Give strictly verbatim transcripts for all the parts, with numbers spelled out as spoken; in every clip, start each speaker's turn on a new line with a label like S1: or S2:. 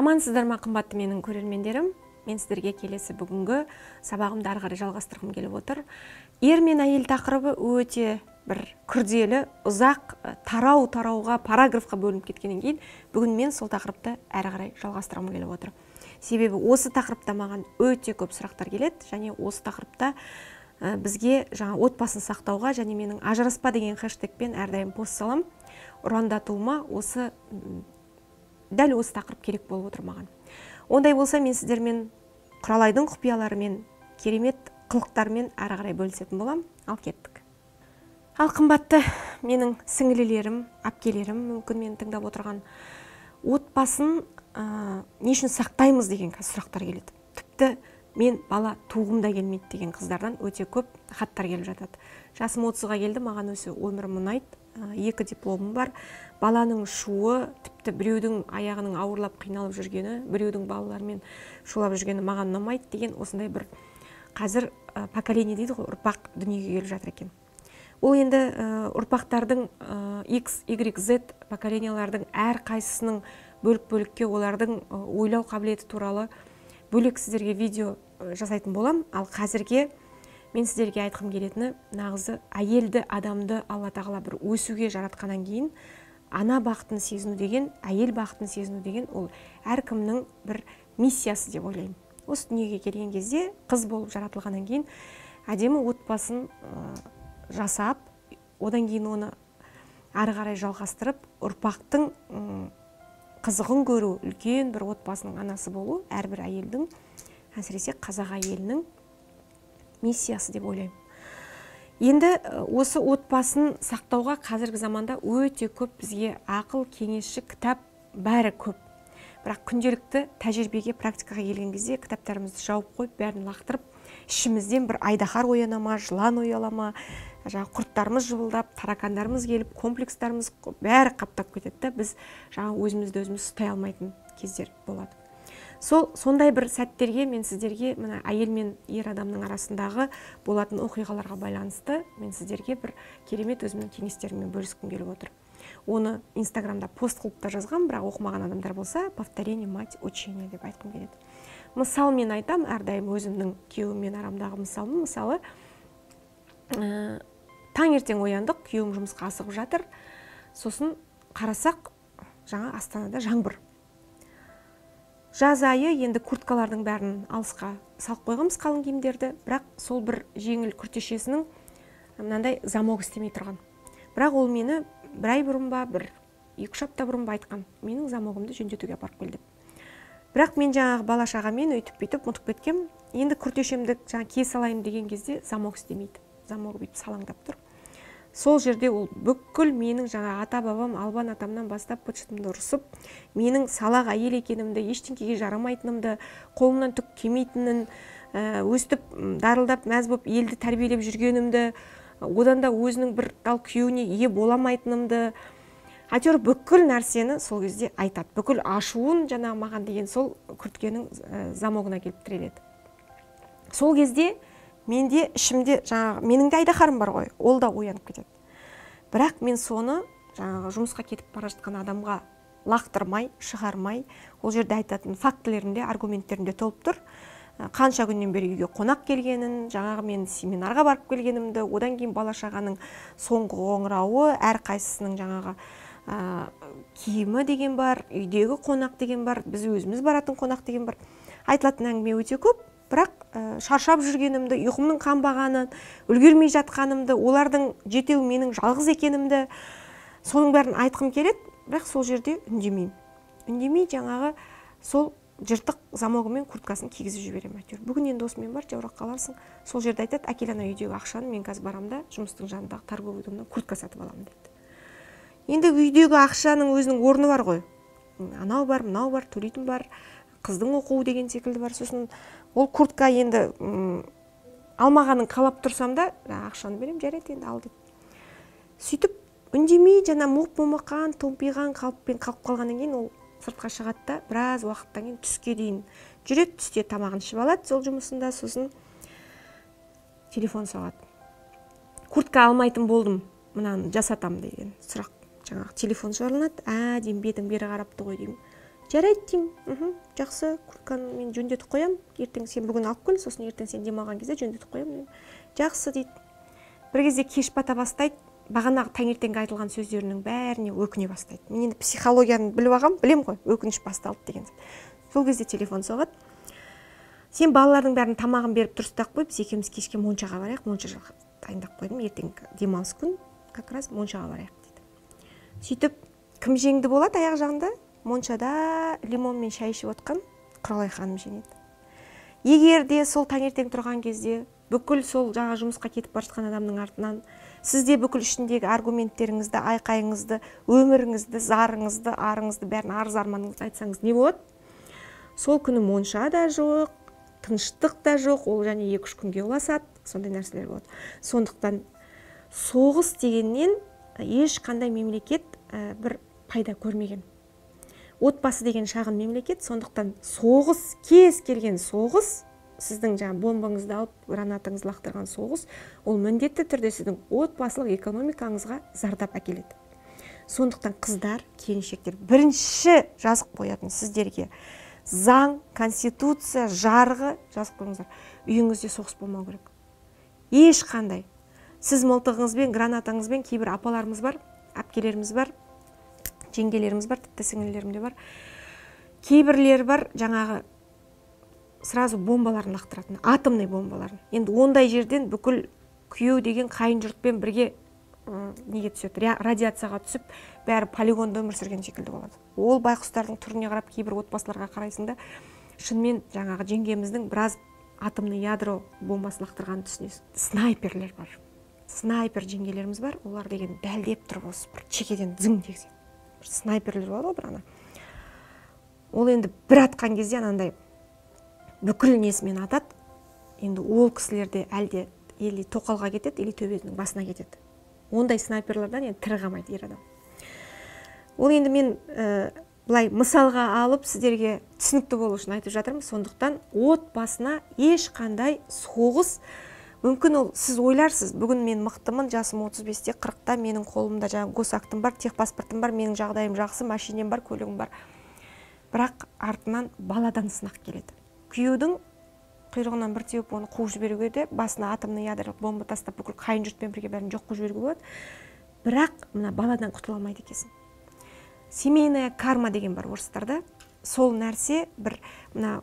S1: Амансыздар ма, қымбатты менің көрермендерім? Мен сіздерге келесі бүгінгі сабағымды ары қарай жалғастырғым келіп отыр. Ер мен әйел тақырыбы өте бір күрделі, ұзақ, тарау тарауға, параграфқа бөлініп кеткеннен кейін, бүгін мен сол тақырыпты әрі қарай жалғастырғым келіп отыр. Себебі осы тақырыпта маған өте көп сұрақтар келеді, және осы тақырыпта бізге жаңа отбасын сақтауға және менің ажыраспа деген хэштегпен әрдайым пост салам. Ұрандатуыма осы дәл осы тақырып керек болып отыр маған. Ондай болса, мен сіздермен Құралайдың құпияларымен, керемет қылықтармен әрі қарай бөлісетін болам. Ал кеттік. Ал қымбатты менің сіңілілерім, әпкелерім, мүмкін мені тыңдап отырған, отбасын ә, не үшін сақтаймыз деген сұрақтар келеді. Тіпті мен бала туғым да келмейді деген қыздардан өте көп хаттар келіп жатады. Жасым отызға келді, маған өсі өмірім ұнайды. Екі дипломым бар. Баланың шуы, тіпті біреудің аяғының ауырлап қиналып жүргені, біреудің балаларымен шулап жүргені маған ұнамайды деген осындай бір қазір поколение дейді ғой, ұрпақ дүниеге келіп жатыр екен. Ол енді ұрпақтардың X, Y, Z поколениялардың әр қайсысының бөлік-бөлікке олардың ойлау қабілеті туралы бөлек сіздерге видео жасайтын болам. Ал қазірге мен сіздерге айтқым келетіні, нағызы әйелді адамды Алла тағала бір өсуге жаратқаннан кейін ана бақытын сезіну деген, әйел бақытын сезіну деген ол әркімнің бір миссиясы деп ойлаймын. Осы дүниеге келген кезде қыз болып жаратылғаннан кейін әдемі отбасын жасап, одан кейін оны ары қарай жалғастырып, ұрпақтың қызығын көру, үлкен бір отбасының анасы болу әрбір әйелдің, әсіресе қазақ әйелінің миссиясы деп ойлаймын. Енді осы отбасын сақтауға қазіргі заманда өте көп бізге ақыл, кеңесші, кітап бәрі көп. Бірақ күнделікті тәжірибеге, практикаға келген кезде кітаптарымызды жауып қойып, бәрін лақтырып, ішімізден бір айдаһар ояна ма, жылан ояла ма, жаңа құрттарымыз жыбылдап, таракандарымыз келіп, комплекстарымыз бәрі қаптап кетеді. Біз жаңа өзімізді өзіміз ұстай алмайтын кездер болады. Сол сондай бір сәттерге мен сіздерге мына әйел мен ер адамның арасындағы болатын оқиғаларға байланысты мен сіздерге бір керемет өзімнің кеңестеріммен бөліскім келіп отыр. Оны инстаграмда пост қылып та жазған, бірақ оқымаған адамдар болса, повторение мать учения деп айтқым келеді. Мысал мен айтам, әрдайым өзімнің күйеуіммен арамдағы мысалым, мысалы, ә, таңертең ояндық, күйеуім жұмысқа асығып жатыр. Сосын қарасақ, жаңа Астанада жаңбыр. Жаз айы, енді курткалардың бәрін алысқа салып қойғанбыз, қалың киімдерді, бірақ сол бір жеңіл күртешесінің мынандай замок істемей тұрған. Бірақ ол мені бір ай бұрын ба, бір екі-үш апта бұрын ба айтқан, менің замогымды жөндетуге апарып кел деп. Бірақ мен жаңағы бала-шағамен өйтіп бүйтіп ұмытып кеткем. Енді күртешемді жаңа кие салайын деген кезде замок істемейді. Замогы бүйтіп салаңдап тұр. Сол жерде ол бүкіл менің жаңа ата-бабам, албан атамнан бастап быт-шытымды ұрысып, менің салақ әйел екенімді, ештеңкеге жарамайтынымды, қолымнан түк келмейтінін, өстіп, дарылдап, мәз болып елді тәрбиелеп жүргенімді, одан да өзінің бір дал күйеуіне ие боламайтынымды, әйтеуір бүкіл нәрсені сол кезде айтады. Бүкіл ашуын жаңа маған деген сол күрткенің замогына келіп тіреледі. Сол кезде менде ішімде жаңағы менің де айдаһарым бар ғой, ол да оянып кетеді. Бірақ мен соны жаңағы жұмысқа кетіп бара жатқан адамға лақтырмай, шығармай, ол жерде айтатын фактілерінде, аргументтерінде толып тұр. Қанша күннен бері үйге қонақ келгенін, жаңағы мен семинарға барып келгенімді, одан кейін бала-шағаның соңғы қоңырауы, әр қайсысының жаңағы ә, киімі деген бар, үйдегі қонақ деген бар, біз өзіміз баратын қонақ деген бар. Айтылатын әңгіме өте көп. Бірақ шаршап жүргенімді, ұйқымның қанбағанын, үлгермей жатқанымды, олардың жетеу менің жалғыз екенімді, соның бәрін айтқым келеді, бірақ сол жерде үндемеймін. Үндемей жаңағы сол жыртық замогымен курткасын кигізіп жіберемін. Әйтеуір бүгін енді осымен бар, жаурақ қаларсың. Сол жерде айтады, әкел ана үйдегі ақшаны, мен қазір барамда жұмыстың жанындағы торговый домнан куртка сатып аламын дейді. Енді үйдегі ақшаның өзінің орны бар ғой. Анау бар, мынау бар, төлейтін бар, қыздың оқуы деген секілді бар. Сосын ол куртка енді алмағанын қалап тұрсам да, ақшаны берем, жарайды енді ал деп. Сөйтіп үндемей жана моп-момақан, томпиған қалыппен қалып қалғаннан кейін ол сыртқа шығады да, біраз уақыттан кейін түске дейін жүреді, түсте тамағын ішіп алады сол жұмысында, сосын телефон соғады. Куртка алмайтын болдым, мынаны жасатам деген сұрақ. Жаңағы телефон шарланады, ә деймін, бетің бері қарапты ғой деймін. жарайды деймін. Жақсы, куртканы мен жөндетіп қоям, ертең сен бүгін алып кел, сосын ертең сен демалған кезде жөндетіп қоям. Жақсы дейді. Бір кезде кеш бата бастайды, бағанағы таңертеңгі айтылған сөздерінің бәріне өкіне бастайды. Мен енді психологияны біліп алғам, білем ғой, өкініш басталды деген. Сол кезде телефон соғады. Сен балалардың бәрін тамағын беріп дұрыстап қой, біз екеуміз кешке моншаға барайық, монша дайындап қойдым, ертең демалыс күн, как раз моншаға барайық дейді. Сөйтіп, кім жеңді болады аяқ жағында? Моншада лимон мен шай ішіп отқан Құралай ханым жеңеді. Егер де сол таңертең тұрған кезде бүкіл сол жаңа жұмысқа кетіп бара жатқан адамның артынан сізде бүкіл ішіндегі аргументтеріңізді, айқайыңызды, өміріңізді, зарыңызды, арыңызды, бәрін арыз арманыңызды айтсаңыз не болады? Сол күні монша да жоқ, тыныштық та жоқ, ол және екі-үш күнге ұласады, сондай нәрселер болады. Сондықтан соғыс дегеннен ешқандай мемлекет бір пайда көрмеген. Отбасы деген шағын мемлекет, сондықтан соғыс, кез келген соғыс, сіздің жаңа бомбаңызды алып, гранатаңызды лақтырған соғыс, ол міндетті түрде сіздің отбасылық экономикаңызға зардап әкеледі. Сондықтан қыздар, келіншектер, бірінші жазып қоятын сіздерге заң, конституция, жарғы жазып қойыңыздар. Үйіңізде соғыс болмау керек. Ешқандай. Сіз мылтығыңызбен, гранатаңызбен, кейбір апаларымыз бар, әпкелеріміз бар, жеңгелеріміз бар, тіпті сіңілерім де бар. Кейбірлері бар, жаңағы сразу бомбаларын лақтыратын, атомный бомбаларын. Енді ондай жерден бүкіл күйеу деген қайын жұртпен бірге неге түседі, радиацияға түсіп, бәрі полигонда өмір сүрген секілді болады. Ол байқұстардың түріне қарап, кейбір отбасыларға қарайсың да, шынымен жаңағы жеңгеміздің біраз атомный ядро бомбасы лақтырғанын түсінесіз. Снайперлер бар. Снайпер жеңгелеріміз бар, олар деген дәлдеп тұрып осы бір чекеден зың дегізеді. Снайперлер болады ғой бір ана. Ол енді бір атқан кезде анандай бүкіл несімен атады. Енді ол кісілерде әлде или тоқалға кетеді, или төбесінің басына кетеді. Ондай снайперлерден енді тірі қалмайды ер адам. Ол енді мен ә, былай мысалға алып сіздерге түсінікті болу үшін айтып жатырмын. Сондықтан отбасына ешқандай соғыс, мүмкін ол сіз ойларсыз, бүгін мен мықтымын, жасым отыз бесте, қырықта, менің қолымда жаңа госактым бар, техпаспортым бар, менің жағдайым жақсы, машинем бар, көлігім бар. Бірақ артынан баладан сынақ келеді. Күйеудің құйрығынан бір теуіп оны қуып жіберуге де, басына атомный ядролық бомба тастап бүкіл қайын жұртпен бірге бәрін жоқ қылып жіберуге болады. Бірақ мына баладан құтыла алмайды екенсің. Семейная карма деген бар орыстарда. Сол нәрсе бір мына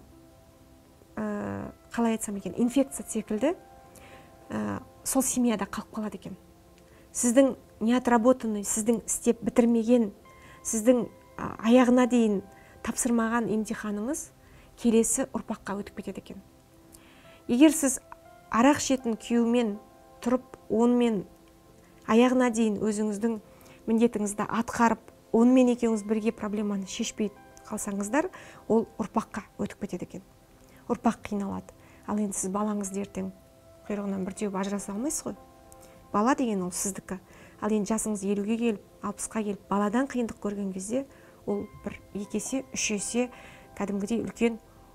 S1: ә, қалай айтсам екен, инфекция секілді ә, сол семьяда қалып қалады екен. Сіздің неотработанный, сіздің істеп бітірмеген, сіздің ә, аяғына дейін тапсырмаған емтиханыңыз келесі ұрпаққа өтіп кетеді екен. Егер сіз арақ ішетін күйеумен тұрып, онымен аяғына дейін өзіңіздің міндетіңізді атқарып, онымен екеуіңіз бірге проблеманы шешпей қалсаңыздар, ол ұрпаққа өтіп кетеді екен. Ұрпақ қиналады. Ал енді сіз балаңызды ертең құйрығынан бір теуіп ажыраса алмайсыз ғой. Бала деген ол сіздікі. Ал енді жасыңыз елуге келіп, алпысқа келіп, баладан қиындық көрген кезде, ол бір екі есе, үш есе кәдімгідей үлкен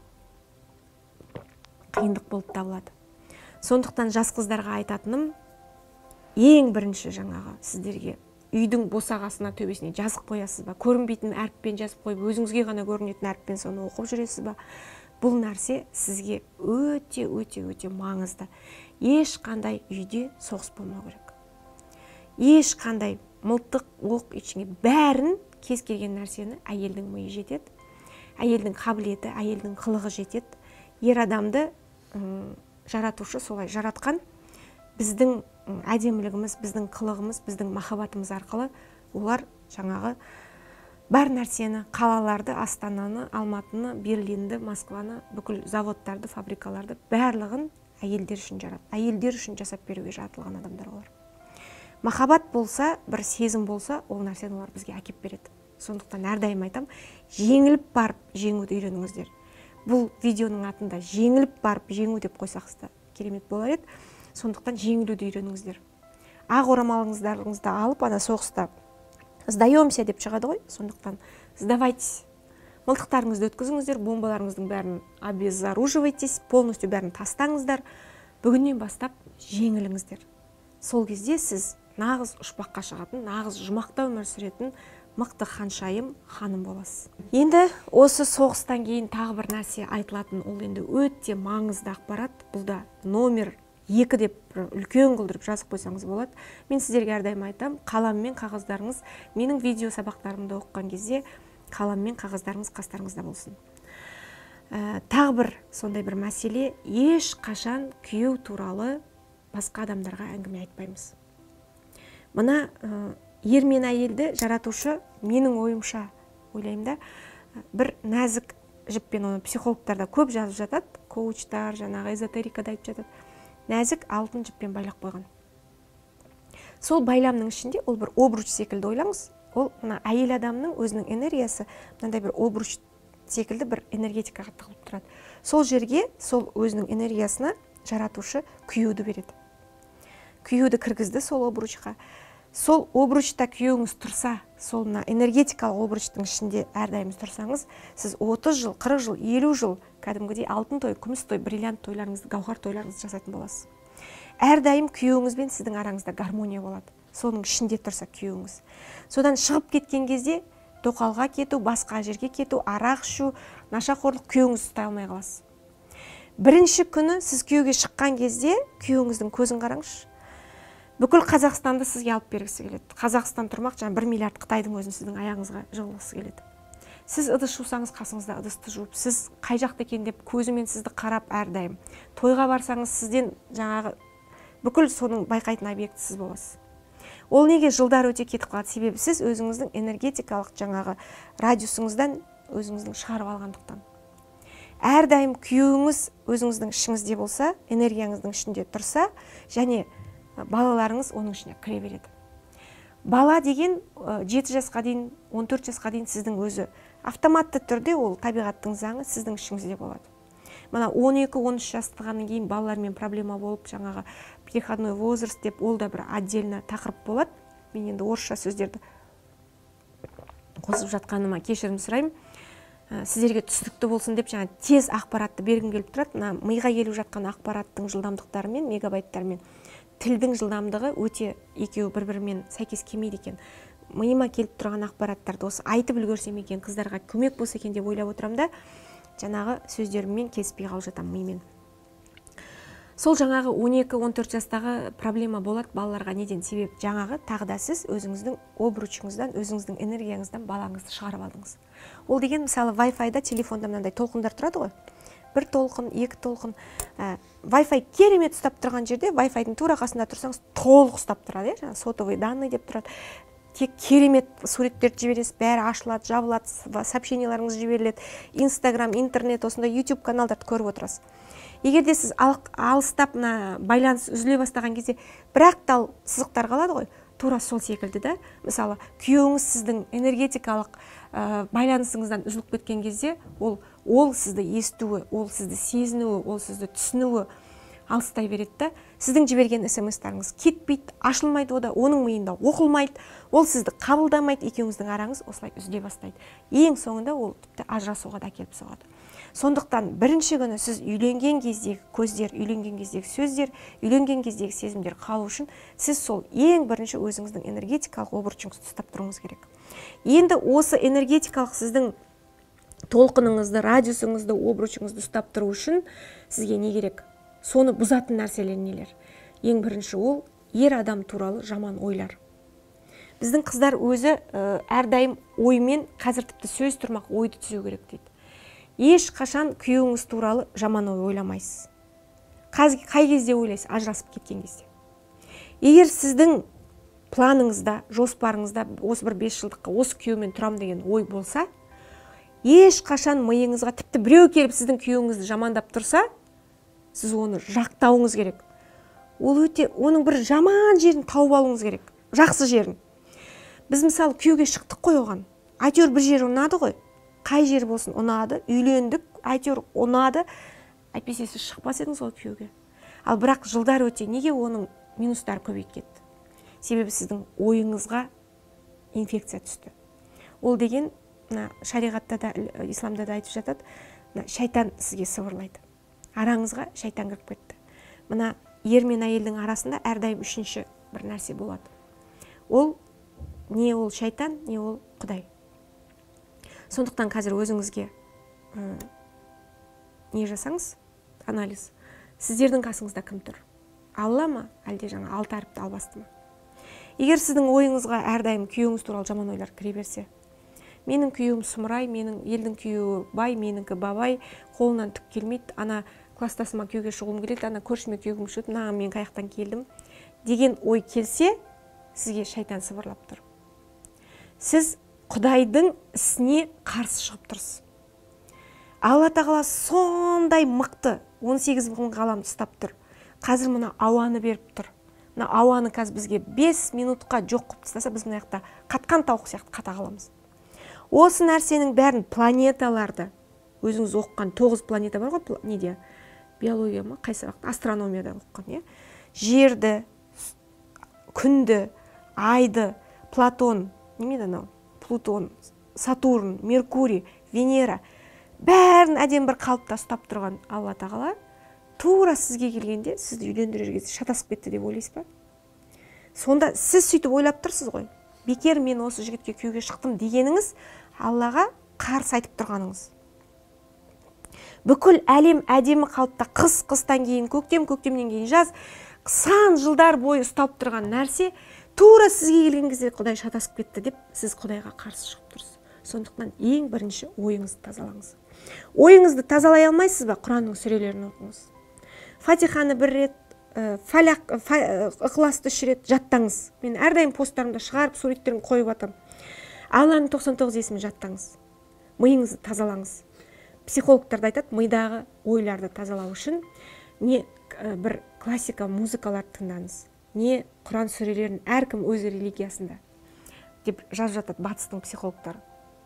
S1: қиындық болып табылады. Сондықтан жас қыздарға айтатыным, ең бірінші жаңағы сіздерге үйдің босағасына, төбесіне жазып қоясыз ба? Көрінбейтін әріппен жазып қойып, өзіңізге ғана көрінетін әріппен соны оқып жүресіз ба? Бұл нәрсе сізге өте, өте, өте маңызды. Ешқандай үйде соғыс болмау керек. Ешқандай мылтық, оқ, ештеңе бәрін, кез келген нәрсені әйелдің миы жетеді. Әйелдің қабілеті, әйелдің қылығы жетеді. Ер адамды жаратушы солай жаратқан. Біздің әдемілігіміз, біздің қылығымыз, біздің махаббатымыз арқылы олар жаңағы бар нәрсені, қалаларды, Астананы, Алматыны, Берлинді, Москваны, бүкіл заводтарды, фабрикаларды барлығын әйелдер үшін жарат. Әйелдер үшін жасап беруге жаратылған адамдар олар. Махаббат болса, бір сезім болса, ол нәрсені олар бізге әкеп береді. Сондықтан әрдайым айтам, жеңіліп барып жеңуді үйреніңіздер. Бұл видеоның атында жеңіліп барып жеңу деп қойсақызда керемет болар еді. Сондықтан жеңілуді үйреніңіздер. Ақ орамалыңызды алып, ана соғыста сдаемся деп шығады ғой. Сондықтан сдавайтесь. Мылтықтарыңызды өткізіңіздер, бомбаларыңыздың бәрін обезоруживайтесь, полностью бәрін тастаңыздар. Бүгіннен бастап жеңіліңіздер. Сол кезде сіз нағыз ұшпаққа шығатын, нағыз жұмақта өмір сүретін, мықты ханшайым ханым боласыз. Енді осы соғыстан кейін тағы бір нәрсе айтылатын, ол енді өте маңызды ақпарат. Бұл да номер екі деп үлкен қылдырып жазып қойсаңыз болады. Мен сіздерге әрдайым айтам, қалам мен қағаздарыңыз, менің видео сабақтарымды оқыған кезде қалам мен қағаздарыңыз қастарыңызда болсын. Ә, тағы бір сондай бір мәселе, еш қашан күйеу туралы басқа адамдарға әңгіме айтпаймыз. Мына ә, ер мен әйелді жаратушы, менің ойымша ойлаймын да, бір нәзік жіппен, оны психологтарда көп жазып жатады, коучтар, жаңағы эзотерикада айтып жатады, нәзік алтын жіппен байлап қойған. Сол байламның ішінде ол бір обруч секілді ойлаңыз. Ол мына әйел адамның өзінің энергиясы мынандай бір обруч секілді бір энергетикаға тығылып тұрады. Сол жерге, сол өзінің энергиясына жаратушы күйеуді береді. Күйеуді кіргізді сол обручқа. Сол обручта күйеуіңіз тұрса, сол мына энергетикалық обручтың ішінде әрдайым тұрсаңыз, сіз отыз жыл, қырық жыл, елу жыл кәдімгідей алтын той, күміс той, бриллиант тойларыңызды, гауһар тойларыңызды жасайтын боласыз. Әрдайым күйеуіңізбен сіздің араңызда гармония болады. Соның ішінде тұрса күйеуіңіз. Содан шығып кеткен кезде тоқалға кету, басқа жерге кету, арақ ішу, нашақорлық, күйеуіңіз ұстай алмай қаласыз. Бірінші күні сіз күйеуге шыққан кезде күйеуіңіздің көзін қараңызшы. Бүкіл Қазақстанды сізге алып бергісі келеді. Қазақстан тұрмақ, жаңа бір миллиард Қытайдың өзін сіздің аяғыңызға жығылғысы келеді. Сіз ыдыс жусаңыз, қасыңызда ыдысты жуып, сіз қай жақта екен деп көзімен сізді қарап әрдайым. Тойға барсаңыз, сізден жаңағы бүкіл соның байқайтын объектісіз боласыз. Ол неге жылдар өте кетіп қалады? Себебі сіз өзіңіздің энергетикалық жаңағы радиусыңыздан өзіңіздің шығарып алғандықтан. Әрдайым күйеуіңіз өзіңіздің ішіңізде болса, энергияңыздың ішінде тұрса, және балаларыңыз оның ішіне кіре береді. Бала деген жеті жасқа дейін, он төрт жасқа дейін сіздің өзі автоматты түрде, ол табиғаттың заңы сіздің ішіңізде болады. Мына он екі он үш жастығаннан кейін балалармен проблема болып, жаңағы переходной возраст деп, ол да бір отдельно тақырып болады. Мен енді орысша сөздерді қосып жатқаныма кешірім сұраймын. Сіздерге түсінікті болсын деп, жаңа тез ақпаратты бергім келіп тұрады. Мына миға келіп жатқан ақпараттың жылдамдықтарымен, мегабайттармен тілдің жылдамдығы өте екеуі бір-бірімен сәйкес келмейді екен. Миыма келіп тұрған ақпараттарды осы айтып үлгерсем екен, қыздарға көмек болса екен деп ойлап отырам да, жаңағы сөздеріммен келіспей қалып жатам мимен. Сол жаңағы он екі он төрт жастағы проблема болады балаларға. Неден? Себеп жаңағы тағы да сіз өзіңіздің обручыңыздан, өзіңіздің энергияңыздан балаңызды шығарып алдыңыз. Ол деген мысалы Wi-Fi-да, телефонда мынандай толқындар тұрады ғой. Бір толқын, екі толқын. Ә, Wi-Fi керемет ұстап тұрған жерде, Wi-Fi-дың тура қасында тұрсаңыз, толық ұстап тұрады, е? Жаңа сотовый данный деп тұрады. Тек керемет суреттерді жібересіз, бәрі ашылады, жабылады, сообщенияларыңыз жіберіледі. Instagram, интернет, осындай YouTube каналдарды көріп отырасыз. Егер де сіз алыстап байланыс үзіле бастаған кезде бір-ақ тал сызықтар қалады ғой, тура сол секілді да. Мысалы, күйеуіңіз сіздің энергетикалық ә, байланысыңыздан үзіліп кеткен кезде, ол ол сізді естуі, ол сізді сезінуі, ол сізді түсінуі алыстай береді да. Сіздің жіберген смс-тарыңыз кетпейді, ашылмайды, ода оның миында оқылмайды, ол сізді қабылдамайды, екеуіңіздің араңыз осылай үзіле бастайды. Ең соңында ол тіпті ажырасуға да келіп соғады. Сондықтан бірінші күні сіз үйленген кездегі көздер, үйленген кездегі сөздер, үйленген кездегі сезімдер қалу үшін сіз сол ең бірінші өзіңіздің энергетикалық обручыңызды ұстап тұруыңыз керек. Енді осы энергетикалық сіздің толқыныңызды, радиусыңызды, обручыңызды ұстап тұру үшін сізге не керек? Соны бұзатын нәрселер нелер? Ең бірінші ол ер адам туралы жаман ойлар. Біздің қыздар өзі ә, әрдайым оймен, қазір тіпті сөз тұрмақ ойды түзеу керек дейді. Еш қашан күйеуіңіз туралы жаман ой ойламайсыз. Қай кезде ойлайсыз? Ажырасып кеткен кезде. Егер сіздің планыңызда, жоспарыңызда осы бір бес жылдыққа осы күйеумен тұрам деген ой болса, еш қашан миыңызға, тіпті біреу келіп сіздің күйеуіңізді жамандап тұрса, сіз оны жақтауыңыз керек. Ол өте, оның бір жаман жерін тауып алуыңыз керек, жақсы жерін. Біз мысалы күйеуге шықтық қой оған. Әйтеуір бір жері ұнады ғой. Қай жер болсын ұнады, үйлендік, әйтеуір ұнады. Әйтпесе сіз шықпас едіңіз ғой күйеуге. Ал бірақ жылдар өте неге оның минустары көбейіп кетті? Себебі сіздің ойыңызға инфекция түсті. Ол деген шариғатта да, исламда да айтып жатады, шайтан сізге сыбырлайды. Араңызға шайтан кіріп кетті. Мына ер мен әйелдің арасында әрдайым үшінші бір нәрсе болады. Ол не ол шайтан, не ол Құдай. Сондықтан қазір өзіңізге не жасаңыз, анализ. Сіздердің қасыңызда кім тұр? Алла ма, әлде жаңа алты әріпті албасты ма? Егер сіздің ойыңызға әрдайым күйеуіңіз туралы жаман ойлар кіре берсе, менің күйеуім сұмырай, менің елдің күйеуі бай, меніңкі бабай, қолынан түк келмейді, ана кластасыма күйеуге шығуым келеді, ана көршіме күйеуім шығып, мынаған мен қаяқтан келдім деген ой келсе, сізге шайтан сыбырлап тұр. Сіз Құдайдың ісіне қарсы шығып тұрсыз. Алла тағала сондай мықты он сегіз мың ғаламды ұстап тұр. Қазір мұна ауаны беріп тұр. Мына ауаны қазір бізге бес минутқа жоқ қылып тастаса, біз мына жақта қатқан тауық сияқты қата қаламыз. Осы нәрсенің бәрін планеталарды, өзіңіз оқыған тоғыз планета бар ғой, неде? Биология ма, қай сабақта? Астрономияда оқыған, е? Жерді, күнді, айды, Платон, неме анау? Плутон, Сатурн, Меркурий, Венера, бәрін әдем бір қалыпта ұстап тұрған Алла тағала тура сізге келгенде сізді үйлендірер кезде шатасып кетті деп ойлайсыз ба? Сонда сіз сөйтіп ойлап тұрсыз ғой. Бекер мен осы жігітке күйеуге шықтым дегеніңіз Аллаға қарсы айтып тұрғаныңыз. Бүкіл әлем әдемі қалыпта қыс, қыстан кейін көктем, көктемнен кейін жаз, сан жылдар бойы ұстап тұрған нәрсе тура сізге келген кезде Құдай шатасып кетті деп сіз Құдайға қарсы шығып тұрсыз. Сондықтан ең бірінші ойыңызды тазалаңыз. Ойыңызды тазалай алмайсыз ба? Құранның сүрелерін оқыңыз. Фатиханы бір рет, Фаляқ, Иқласты үш рет жаттаңыз. Мен әрдайым посттарымда шығарып суреттерін қойып атам. Алланың тоқсан тоғыз есімін жаттаңыз. Миыңызды тазалаңыз. Психологтар да айтады, мидағы ойларды тазалау үшін не бір классика музыкаларды тыңдаңыз, не Құран сүрелерін әркім өз религиясында деп жазып жатады батыстың психологтары.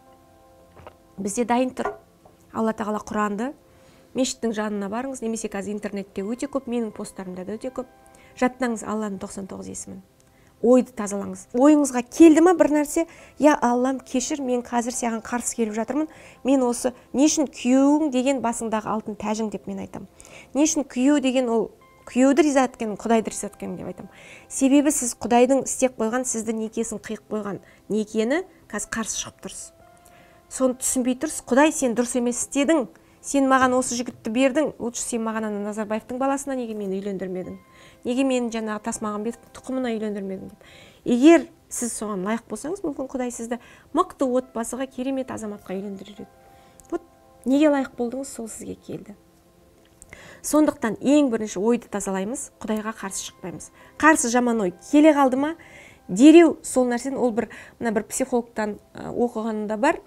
S1: Бізде дайын тұр. Алла тағала Құранды мешіттің жанына барыңыз, немесе қазір интернетте өте көп, менің посттарымда да өте көп. Жаттаңыз Алланың тоқсан тоғыз есімін. Ойды тазалаңыз. Ойыңызға келді ма бір нәрсе? Я Аллам, кешір, мен қазір саған қарсы келіп жатырмын. Мен осы не үшін күйеуің деген басыңдағы алтын тәжің деп мен айтам. Не үшін күйеу деген ол күйеуді риза еткен, Құдайды риза еткен деп айтам. Себебі сіз Құдайдың істеп қойған, сізді некесін қиып қойған некені қазір қарсы шығып тұрсыз. Соны түсінбей тұрсыз. Құдай, сен дұрыс емес істедің. Сен маған осы жігітті бердің. Лучше сен маған ана Назарбаевтың баласына неге мені үйлендірмедің? Неге мен жаңағы Тасмағамбетовтің тұқымына үйлендірмедің деп. Егер сіз соған лайық болсаңыз, мүмкін Құдай сізді мықты отбасыға, керемет азаматқа үйлендірер еді. Вот неге лайық болдыңыз, сол сізге келді. Сондықтан ең бірінші ойды тазалаймыз, Құдайға қарсы шықпаймыз. Қарсы жаман ой келе қалды ма, дереу сол нәрсені, ол бір мына бір психологтан оқығанында бар.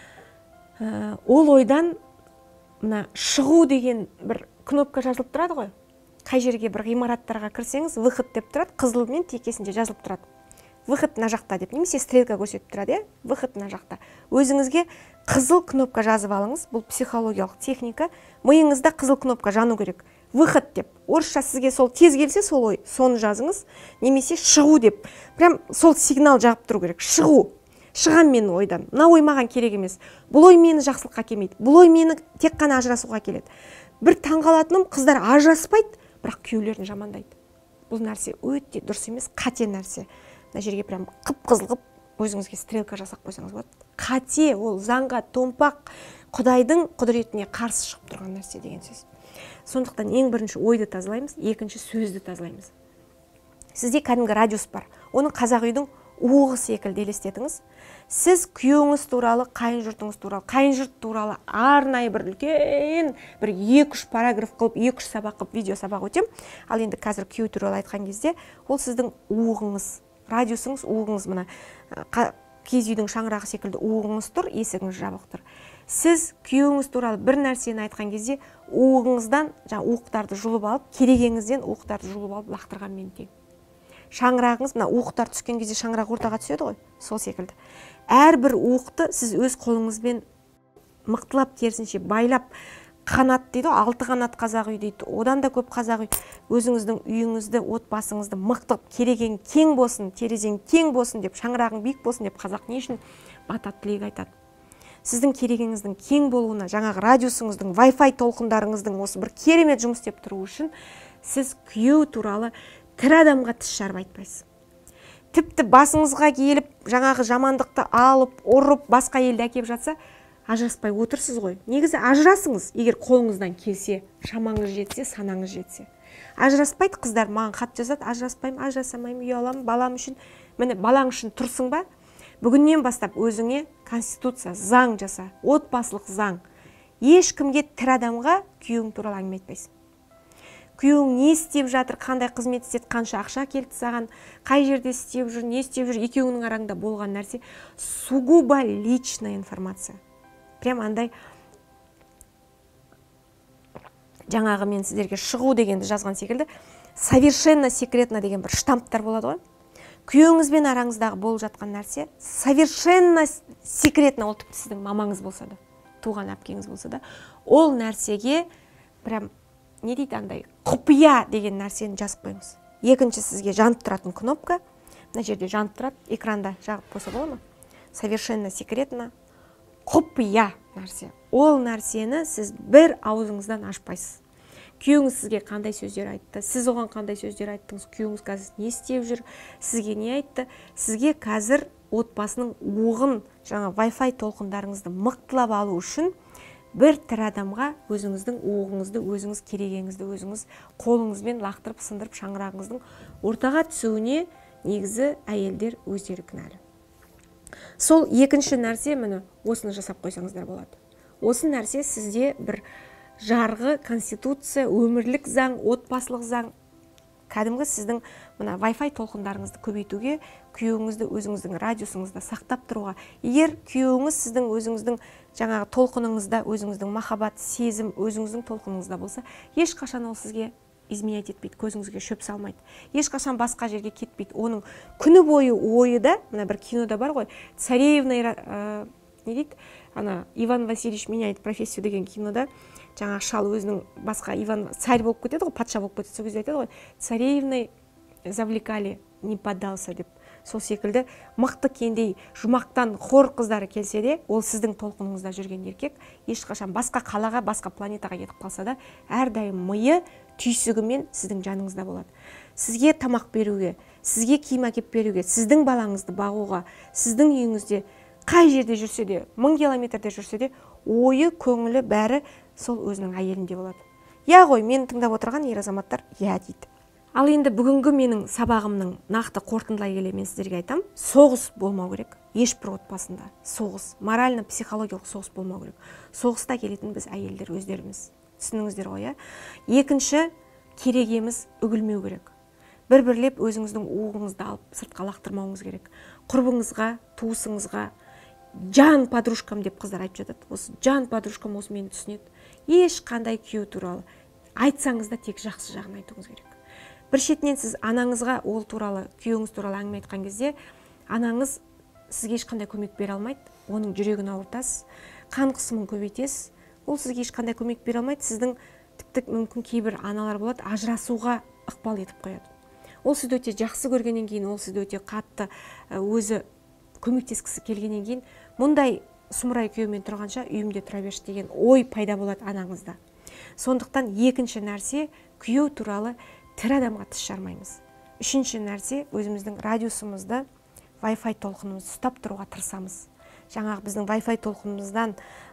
S1: Ол ойдан мына шығу деген бір кнопка жазылып тұрады ғой. Қай жерге бір ғимараттарға кірсеңіз, выход деп тұрады, қызылмен текесінде жазылып тұрады. Выход мына жақта деп, немесе стрелка көрсетіп тұрады, е? Выход мына жақта. Өзіңізге қызыл кнопка жазып алыңыз. Бұл психологиялық техника. Миыңызда қызыл кнопка жану керек. Выход деп. Орысша сізге сол тез келсе, сол ой, соны жазыңыз. Немесе шығу деп. Прям сол сигнал жағып тұру керек. Шығу. Шығам мен ойдан. Мына ой маған керек емес. Бұл ой мені жақсылыққа келмейді. Бұл ой мені тек қана ажырасуға келеді. Бір таңғалатыным, қыздар ажыраспайды, бірақ күйеулерін жамандайды. Бұл нәрсе өте дұрыс емес, қате нәрсе. Мына жерге прям қып-қызыл қып өзіңізге стрелка жасап қойсаңыз болады. Қате, ол заңға томпақ, Құдайдың құдіретіне қарсы шығып тұрған нәрсе деген сөз. Сондықтан ең бірінші ойды тазалаймыз, екінші сөзді тазалаймыз. Сізде кәдімгі радиус бар. Оның қазақ үйдің уығы секілді елестетіңіз. Сіз күйеуіңіз туралы, қайын жұртыңыз туралы, қайын жұрт туралы арнайы бір үлкен бір екі-үш параграф қылып, екі-үш сабақ қылып, видео сабақ өтем. Ал енді қазір күйеу туралы айтқан кезде, ол сіздің уығыңыз, радиусыңыз, уығыңыз, мына киіз үйдің шаңырағы секілді уығыңыз тұр, есігіңіз жабық тұр. Сіз күйеуіңіз туралы бір нәрсені айтқан кезде, уығыңыздан жаңа уықтарды жұлып алып, керегеңізден уықтарды жұлып алып лақтырғанмен тең. Шаңырағыңыз, мына уықтар түскен кезде шаңырақ ортаға түседі ғой, сол секілді. Әрбір уықты сіз өз қолыңызбен мықтылап, керісінше байлап, қанат дейді, алты қанат қазақ үй дейді. Одан да көп қазақ үй. Өзіңіздің үйіңізді, отбасыңызды мықтап, кереген кең болсын, терезең кең болсын деп, шаңырағың биік болсын деп қазақ не үшін бата тілек айтады. Сіздің керегеңіздің кең болуына, жаңағы радиусыңыздың, Wi-Fi толқындарыңыздың осы бір керемет жұмыс істеп тұру үшін сіз күйеу туралы тірі адамға тіс жарып айтпайсыз. тіпті басыңызға келіп жаңағы жамандықты алып ұрып басқа елді әкеп жатса, ажыраспай отырсыз ғой. Негізі ажырасыңыз, егер қолыңыздан келсе, шамаңыз жетсе, санаңыз жетсе. Ажыраспайды қыздар, маған хат жазады, ажыраспаймын, ажырасамаймын, ұяламын, балам үшін. Міне, балаң үшін тұрсың ба? Бүгіннен бастап өзіңе конституция, заң жаса, отбасылық заң. Ешкімге, тірі адамға күйеуің туралы әңгіме айтпайсың. Күйеуің не істеп жатыр, қандай қызмет істеді, қанша ақша келді саған, қай жерде істеп жүр, не істеп жүр, екеуінің араңда болған нәрсе сугубо личная информация. Прям андай жаңағы мен сіздерге шығу дегенді жазған секілді, совершенно секретно деген бір штамптар болады ғой. Күйеуіңізбен араңыздағы болып жатқан нәрсе совершенно секретно, ол тіпті сіздің мамаңыз болса да, туған әпкеңіз болса да, ол нәрсеге прям не дейді андай құпия деген нәрсені жазып қойыңыз. Екінші сізге жанып тұратын кнопка, мына жерде жанып тұрады, экранда жағып қойса бола ма? Совершенно секретно құпия нәрсе. Ол нәрсені сіз бір аузыңыздан ашпайсыз. Күйеуіңіз сізге қандай сөздер айтты, сіз оған қандай сөздер айттыңыз, күйеуіңіз қазір не істеп жүр, сізге не айтты, сізге қазір отбасының оғын, жаңа Wi-Fi толқындарыңызды мықтылап алу үшін бір тірі адамға өзіңіздің оғыңызды, өзіңіз керегеңізді, өзіңіз қолыңызбен лақтырып, сындырып, шаңырағыңыздың ортаға түсуіне негізі әйелдер өздері кінәлі. Сол екінші нәрсе, міне осыны жасап қойсаңыздар болады. Осы нәрсе сізде бір жарғы, конституция, өмірлік заң, отбасылық заң, кәдімгі сіздің мына Wi-Fi толқындарыңызды көбейтуге, күйеуіңізді өзіңіздің радиусыңызда сақтап тұруға. Егер күйеуіңіз сіздің өзіңіздің жаңағы толқыныңызда, өзіңіздің махаббат, сезім, өзіңіздің толқыныңызда болса, ешқашан ол сізге изменять етпейді, көзіңізге шөп салмайды. Ешқашан басқа жерге кетпейді. Оның күні бойы ойы да, мына бір кинода бар ғой, царевна, не дейді, ана Иван Васильевич меняет профессию деген кинода, жаңағы шал өзінің басқа Иван царь болып кетеді ғой, патша болып кетеді, сол кезде айтады ғой, царевной завлекали, не поддался деп. Сол секілді мықты кендей жұмақтан хор қыздары келсе де, ол сіздің толқыныңызда жүрген еркек ешқашан басқа қалаға, басқа планетаға кетіп қалса да, әрдайым миы түйсігімен сіздің жаныңызда болады. Сізге тамақ беруге, сізге киім әкеп беруге, сіздің балаңызды бағуға, сіздің үйіңізде қай жерде жүрсе де, мың километрде жүрсе де, ойы, көңілі бәрі сол өзінің әйелінде болады. Я ғой, мені тыңдап отырған ер азаматтар, я дейді. Ал енді бүгінгі менің сабағымның нақты қорытындылай келе мен сіздерге айтам, соғыс болмау керек. Ешбір отбасында соғыс, морально психологиялық соғыс болмау керек. Соғыста келетін біз әйелдер өздеріміз. Түсініңіздер ғой, екінші, керегеміз үгілмеу керек. Бір-бірлеп өзіңіздің оғыңызды алып сыртқа лақтырмауыңыз керек. Құрбыңызға, туысыңызға, жан подружкам деп қыздар айтып жатады. Осы жан подружкам осы мені түсінеді. Ешқандай күйеу туралы айтсаңыз да тек жақсы жағын айтуыңыз керек. Бір шетінен сіз анаңызға ол туралы, күйеуіңіз туралы әңгіме айтқан кезде, анаңыз сізге ешқандай көмек бере алмайды, оның жүрегін ауыртасыз, қан қысымын көбейтесіз, ол сізге ешқандай көмек бере алмайды, сіздің тіпті мүмкін кейбір аналар болады, ажырасуға ықпал етіп қояды. Ол сізді өте жақсы көргеннен кейін, ол сізді өте қатты өзі көмектескісі келгеннен кейін, мұндай сұмырай күйеумен тұрғанша үйімде тұра берші деген ой пайда болады анаңызда. Сондықтан екінші нәрсе, күйеу туралы тірі адамға тіс жармаймыз. Үшінші нәрсе, өзіміздің радиусымызды, Wi-Fi толқынымызды ұстап тұруға тырысамыз. Жаңағы біздің Wi-Fi толқынымыздан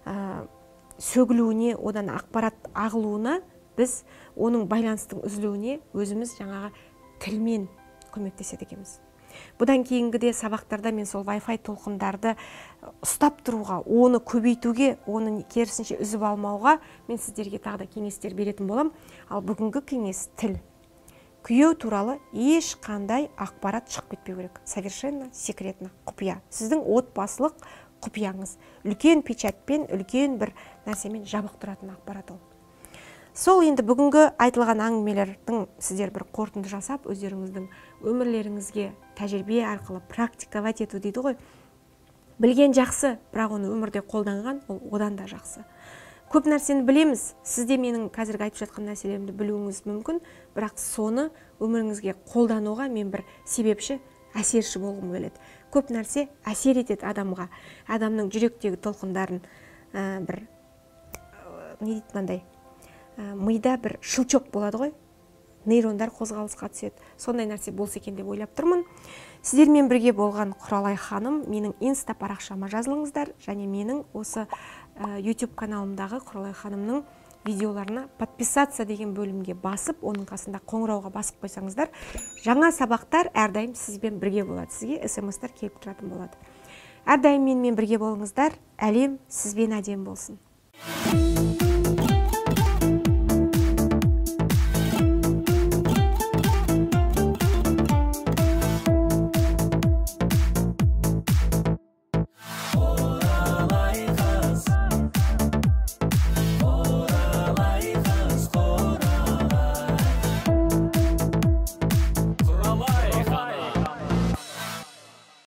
S1: сөгілуіне, одан ақпарат ағылуына, біз оның байланыстың үзілуіне өзіміз жаңағы тілмен көмектеседі екенбіз. Бұдан кейінгіде сабақтарда мен сол Wi-Fi толқындарды ұстап тұруға, оны көбейтуге, оны керісінше үзіп алмауға мен сіздерге тағы да кеңестер беретін болам. Ал бүгінгі кеңес тіл. Күйеу туралы ешқандай ақпарат шығып кетпеу керек. Совершенно секретно, құпия. Сіздің отбасылық құпияңыз. Үлкен печатпен, үлкен бір нәрсемен жабық тұратын ақпарат ол. Сол енді бүгінгі айтылған әңгімелердің сіздер бір қорытынды жасап, өздеріңіздің өмірлеріңізге тәжірибе арқылы практиковать ету дейді ғой. Білген жақсы, бірақ оны өмірде қолданған, ол одан да жақсы. Көп нәрсені білеміз, сізде менің қазіргі айтып жатқан нәрселерімді білуіңіз мүмкін, бірақ соны өміріңізге қолдануға мен бір себепші, әсерші болғым келеді. Көп нәрсе әсер етеді адамға, адамның жүректегі толқындарын бір, не дейді мынандай, мида бір шылчок болады ғой, нейрондар қозғалысқа түседі. Сондай нәрсе болса екен деп ойлап тұрмын. Сіздермен бірге болған Құралай ханым, менің инста парақшама жазылыңыздар, және менің осы YouTube каналымдағы Құралай ханымның видеоларына подписаться деген бөлімге басып, оның қасында қоңырауға басып қойсаңыздар, жаңа сабақтар әрдайым сізбен бірге болады. Сізге смс-тер келіп тұратын болады. Әрдайым менімен бірге болыңыздар. Әлем сізбен әдем болсын.